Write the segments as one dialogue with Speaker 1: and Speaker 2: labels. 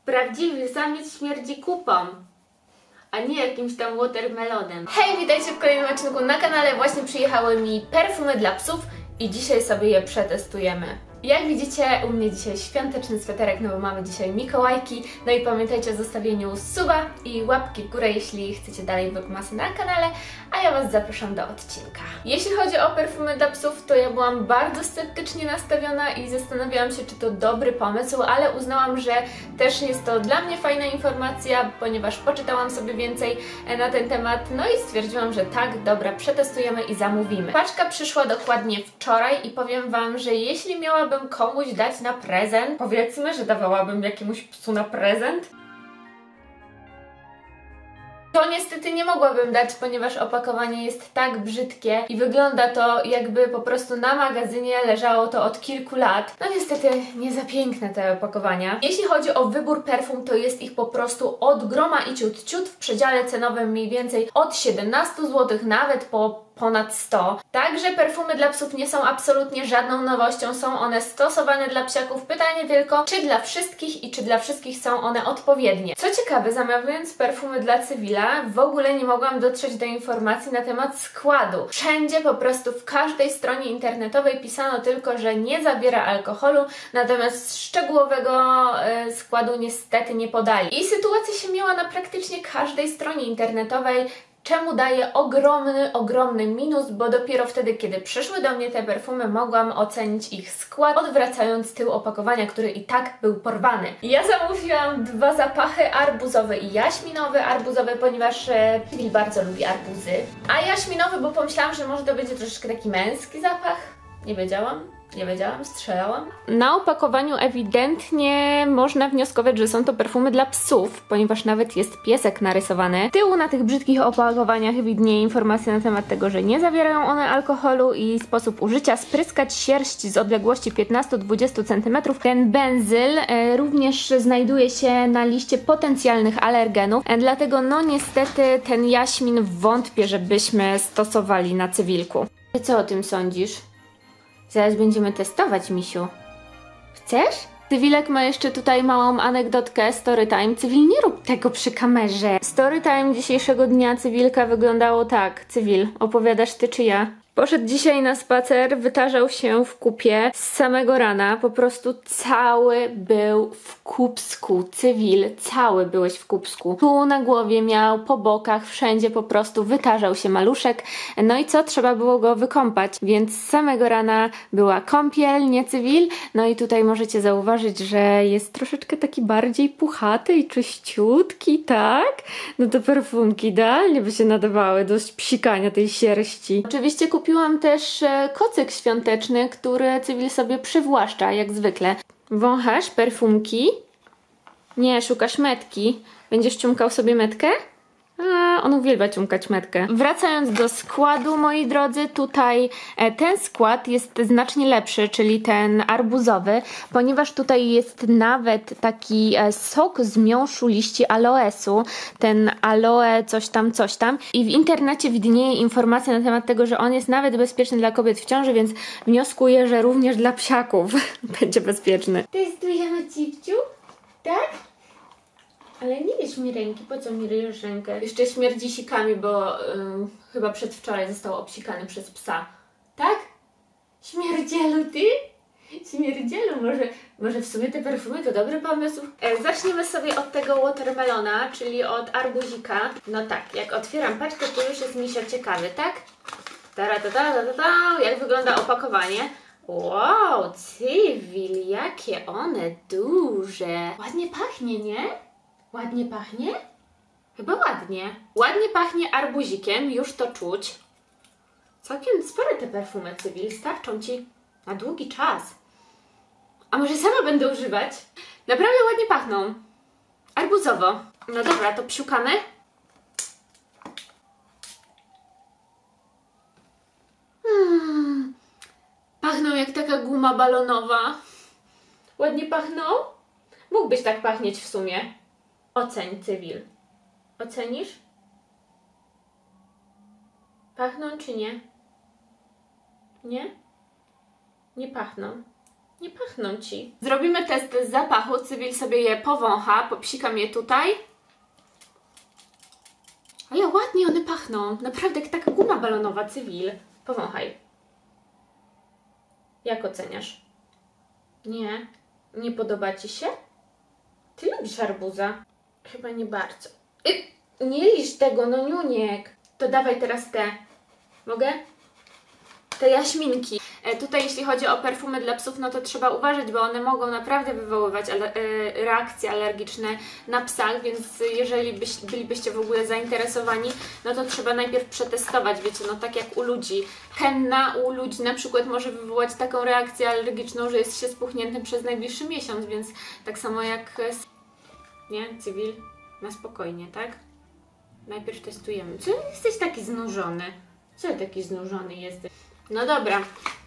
Speaker 1: Prawdziwy samiec śmierdzi kupą, a nie jakimś tam watermelonem. Hej, witajcie w kolejnym odcinku na kanale. Właśnie przyjechały mi perfumy dla psów i dzisiaj sobie je przetestujemy. Jak widzicie, u mnie dzisiaj świąteczny sweterek, no bo mamy dzisiaj Mikołajki. No i pamiętajcie o zostawieniu suba i łapki w górę, jeśli chcecie dalej vlogmasy na kanale, a ja Was zapraszam do odcinka. Jeśli chodzi o perfumy dla psów, to ja byłam bardzo sceptycznie nastawiona i zastanawiałam się, czy to dobry pomysł, ale uznałam, że też jest to dla mnie fajna informacja, ponieważ poczytałam sobie więcej na ten temat, no i stwierdziłam, że tak, dobra, przetestujemy i zamówimy. Paczka przyszła dokładnie wczoraj i powiem Wam, że jeśli miałabym komuś dać na prezent, powiedzmy, że dawałabym jakiemuś psu na prezent, to niestety nie mogłabym dać, ponieważ opakowanie jest tak brzydkie i wygląda to, jakby po prostu na magazynie leżało to od kilku lat. No niestety nie za piękne te opakowania. Jeśli chodzi o wybór perfum, to jest ich po prostu od groma i ciut w przedziale cenowym mniej więcej od 17 zł, nawet po ponad 100. Także perfumy dla psów nie są absolutnie żadną nowością, są one stosowane dla psiaków. Pytanie tylko, czy dla wszystkich i czy dla wszystkich są one odpowiednie. Co ciekawe, zamawiając perfumy dla cywila, w ogóle nie mogłam dotrzeć do informacji na temat składu. Wszędzie, po prostu w każdej stronie internetowej pisano tylko, że nie zawiera alkoholu, natomiast szczegółowego składu niestety nie podali. I sytuacja się miała na praktycznie każdej stronie internetowej, czemu daję ogromny minus, bo dopiero wtedy, kiedy przyszły do mnie te perfumy, mogłam ocenić ich skład, odwracając tył opakowania, który i tak był porwany. Ja zamówiłam dwa zapachy, arbuzowy i jaśminowy. Arbuzowy, ponieważ Bill bardzo lubi arbuzy, a jaśminowy, bo pomyślałam, że może to będzie troszeczkę taki męski zapach. Nie wiedziałam, strzelałam. Na opakowaniu ewidentnie można wnioskować, że są to perfumy dla psów, ponieważ nawet jest piesek narysowany. Tyłu na tych brzydkich opakowaniach widnieje informacja na temat tego, że nie zawierają one alkoholu i sposób użycia: spryskać sierść z odległości 15-20 cm. Ten benzyl również znajduje się na liście potencjalnych alergenów, dlatego no niestety ten jaśmin wątpię, żebyśmy stosowali na cywilku. Co o tym sądzisz? Zaraz będziemy testować, misiu. Chcesz? Cywilek ma jeszcze tutaj małą anegdotkę, storytime. Cywil, nie rób tego przy kamerze. Storytime dzisiejszego dnia cywilka wyglądało tak. Cywil, opowiadasz ty czy ja? Poszedł dzisiaj na spacer, wytarzał się w kupie z samego rana, po prostu cały był w kupsku. Cywil, cały byłeś w kupsku. Tu na głowie miał, po bokach, wszędzie po prostu wytarzał się maluszek. No i co? Trzeba było go wykąpać, więc z samego rana była kąpiel, nie cywil. No i tutaj możecie zauważyć, że jest troszeczkę taki bardziej puchaty i czyściutki, tak? No to perfumki idealnie by się nadawały do psikania tej sierści. Oczywiście kupiłam też kocyk świąteczny, który cywil sobie przywłaszcza, jak zwykle. Wąchasz perfumki? Nie, szukasz metki. Będziesz ciumkał sobie metkę? A, on uwielbia ciumkać metkę. Wracając do składu, moi drodzy, tutaj ten skład jest znacznie lepszy, czyli ten arbuzowy, ponieważ tutaj jest nawet taki sok z miąższu liści aloesu, ten aloe coś tam, i w internecie widnieje informacja na temat tego, że on jest nawet bezpieczny dla kobiet w ciąży, więc wnioskuję, że również dla psiaków będzie bezpieczny. Testujemy cipciu? Tak? Ale nie wiesz mi ręki, po co mi ryjesz rękę? Jeszcze śmierdzi sikami, bo chyba przedwczoraj został obsikany przez psa. Tak? Śmierdzielu ty? Śmierdzielu, może w sumie te perfumy to dobry pomysł? Zaczniemy sobie od tego watermelona, czyli od arbuzika. No tak, jak otwieram paczkę, to już jest misio ciekawy, tak? Jak wygląda opakowanie? Wow, cywil, jakie one duże. Ładnie pachnie, nie? Ładnie pachnie? Chyba ładnie. Ładnie pachnie arbuzikiem, już to czuć. Całkiem spore te perfumy, cywil, starczą Ci na długi czas. A może sama będę używać? Naprawdę ładnie pachną. Arbuzowo. No dobra, to psiukamy. Pachną jak taka guma balonowa. Ładnie pachną? Mógłbyś tak pachnieć w sumie. Oceń, cywil. Ocenisz? Pachną czy nie? Nie? Nie pachną. Nie pachną Ci. Zrobimy test zapachu. Cywil sobie je powącha, popsikam je tutaj. Ale ładnie one pachną. Naprawdę jak taka guma balonowa, Cywil. Powąchaj. Jak oceniasz? Nie? Nie podoba Ci się? Ty lubisz arbuza? Chyba nie bardzo. Nie lisz tego, no niuniek. To dawaj teraz te. Mogę? Te jaśminki. Tutaj jeśli chodzi o perfumy dla psów, no to trzeba uważać, bo one mogą naprawdę wywoływać reakcje alergiczne na psach, więc jeżeli bylibyście w ogóle zainteresowani, no to trzeba najpierw przetestować, wiecie, no tak jak u ludzi. Henna u ludzi na przykład może wywołać taką reakcję alergiczną, że jest się spuchniętym przez najbliższy miesiąc, więc tak samo jak... Nie, Cywil? Na spokojnie, tak? Najpierw testujemy. Co jesteś taki znużony? Co taki znużony jesteś? No dobra.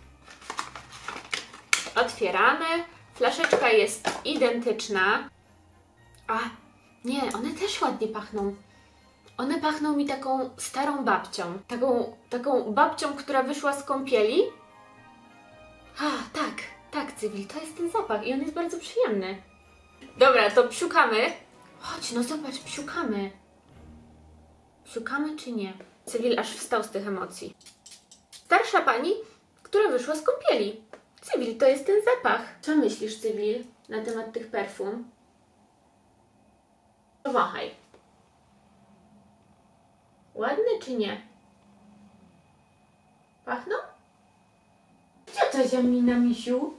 Speaker 1: Otwieramy. Flaszeczka jest identyczna. A, nie, one też ładnie pachną. One pachną mi taką starą babcią. Taką babcią, która wyszła z kąpieli. A, tak, Cywil, to jest ten zapach i on jest bardzo przyjemny. Dobra, to psiukamy. Chodź, no zobacz, psiukamy. Psiukamy czy nie? Cywil aż wstał z tych emocji. Starsza pani, która wyszła z kąpieli. Cywil, to jest ten zapach. Co myślisz, Cywil, na temat tych perfum? Powąchaj. Ładne czy nie? Pachną? Gdzie to ziemina, misiu?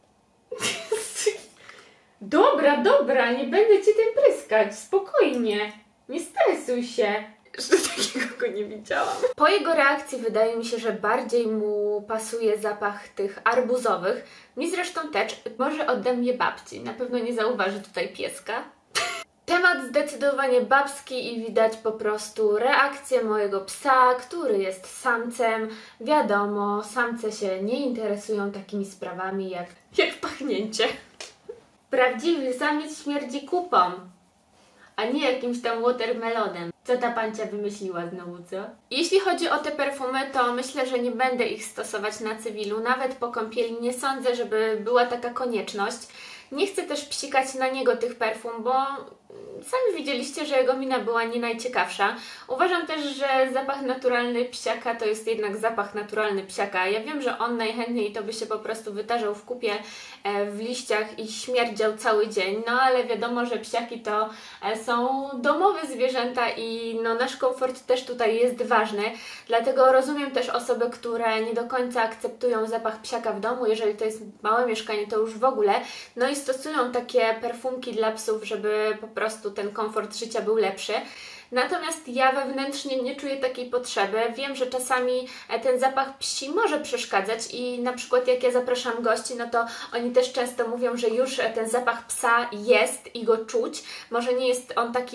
Speaker 1: Dobra, nie będę Cię tym pryskać. Spokojnie. Nie stresuj się. Jeszcze takiego go nie widziałam. Po jego reakcji wydaje mi się, że bardziej mu pasuje zapach tych arbuzowych. Mi zresztą też, może ode mnie babci. Na pewno nie zauważy tutaj pieska. Temat zdecydowanie babski i widać po prostu reakcję mojego psa, który jest samcem. Wiadomo, samce się nie interesują takimi sprawami jak pachnięcie. Prawdziwy samiec śmierdzi kupą, a nie jakimś tam watermelonem. Co ta pancia wymyśliła znowu, co? Jeśli chodzi o te perfumy, to myślę, że nie będę ich stosować na Cywilu. Nawet po kąpieli nie sądzę, żeby była taka konieczność. Nie chcę też psikać na niego tych perfum, bo sami widzieliście, że jego mina była nie najciekawsza. Uważam też, że zapach naturalny psiaka to jest jednak zapach naturalny psiaka. Ja wiem, że on najchętniej to by się po prostu wytarzał w kupie w liściach i śmierdział cały dzień, no ale wiadomo, że psiaki to są domowe zwierzęta i no, nasz komfort też tutaj jest ważny. Dlatego rozumiem też osoby, które nie do końca akceptują zapach psiaka w domu. Jeżeli to jest małe mieszkanie, to już w ogóle. No i stosują takie perfumki dla psów, żeby po prostu ten komfort życia był lepszy. Natomiast ja wewnętrznie nie czuję takiej potrzeby. Wiem, że czasami ten zapach psi może przeszkadzać i na przykład jak ja zapraszam gości, no to oni też często mówią, że już ten zapach psa jest i go czuć. Może nie jest on taki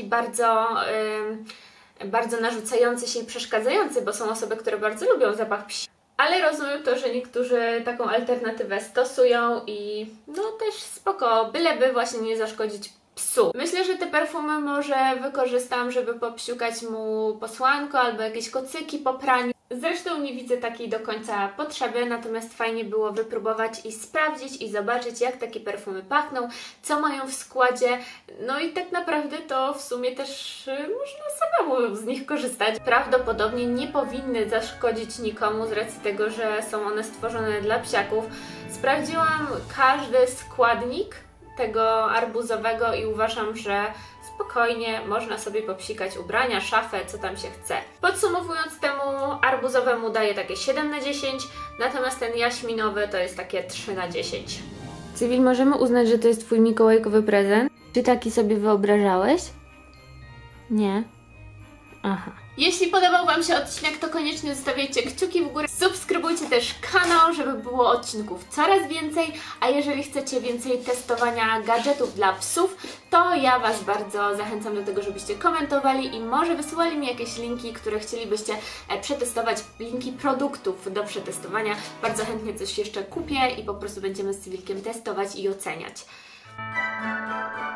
Speaker 1: bardzo narzucający się i przeszkadzający, bo są osoby, które bardzo lubią zapach psi. Ale rozumiem to, że niektórzy taką alternatywę stosują i no też spoko, byleby właśnie nie zaszkodzić psu. Myślę, że te perfumy może wykorzystam, żeby popsiukać mu posłanko albo jakieś kocyki po praniu. Zresztą nie widzę takiej do końca potrzeby, natomiast fajnie było wypróbować i sprawdzić i zobaczyć, jak takie perfumy pachną, co mają w składzie. No i tak naprawdę to w sumie też można samemu z nich korzystać. Prawdopodobnie nie powinny zaszkodzić nikomu z racji tego, że są one stworzone dla psiaków. Sprawdziłam każdy składnik tego arbuzowego i uważam, że spokojnie można sobie popsikać ubrania, szafę, co tam się chce. Podsumowując, temu arbuzowemu daję takie 7 na 10, natomiast ten jaśminowy to jest takie 3 na 10. Cywil, możemy uznać, że to jest Twój mikołajkowy prezent? Czy taki sobie wyobrażałeś? Nie? Aha. Jeśli podobał Wam się odcinek, to koniecznie zostawiajcie kciuki w górę. Subskrybujcie też kanał, żeby było odcinków coraz więcej. A jeżeli chcecie więcej testowania gadżetów dla psów, to ja Was bardzo zachęcam do tego, żebyście komentowali i może wysyłali mi jakieś linki, które chcielibyście przetestować. Linki produktów do przetestowania. Bardzo chętnie coś jeszcze kupię i po prostu będziemy z Cywilkiem testować i oceniać.